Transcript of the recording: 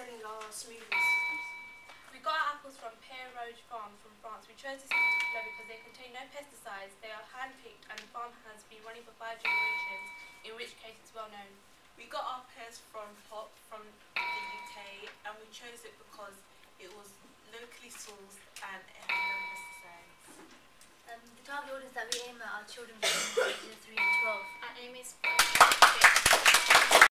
selling our smoothies. We got our apples from Pear Road Farm from France. We chose this particular because they contain no pesticides, they are hand-picked, and the farm has been running for 5 generations, in which case it's well known. We got our pears from Pop from the UK, and we chose it because it was locally sourced and it had no pesticides. The target audience that we aim at are children between ages 3 and 12. Our aim is for